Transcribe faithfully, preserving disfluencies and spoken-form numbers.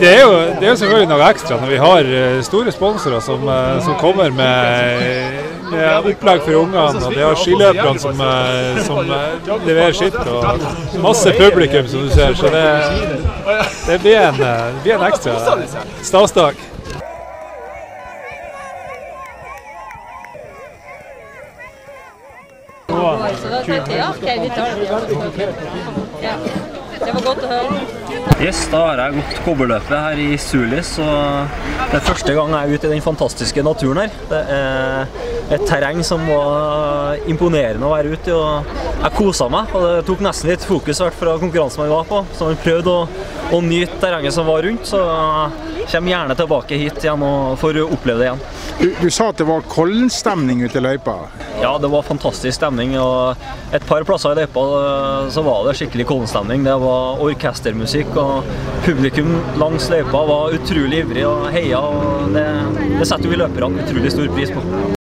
det er jo, det er jo selvfølgelig noe ekstra når vi har store sponsorer som, som kommer med, med opplegg for ungene, og det har skiløperne som, som leverer sitt, og masse publikum som du ser, så det, det blir en, det blir en ekstra stasdag. Så da tenkte jeg, ja, ok, vi tar det. Ja, det var godt å høre. Yes, da har jeg gått kobberløpet her i Sulis, og det er første gang jeg er ute i den fantastiske naturen her. Det er et terreng som var imponerende å være ute i, og jeg koset meg, og det tok nesten litt fokus fra konkurransen man var på, så man prøvde å, å nyte terrenget som var rundt, så jeg kommer gjerne tilbake hit igjen og får oppleve det igjen. Du, du sa at det var koldstemning ute i løypa? Ja, det var fantastisk stemning, og et par plasser i løypa så var det skikkelig koldstemning. Det var orkestermusikk, og publikum langs løypa var utrolig ivrig og heia, og det, det setter vi løperne utrolig stor pris på.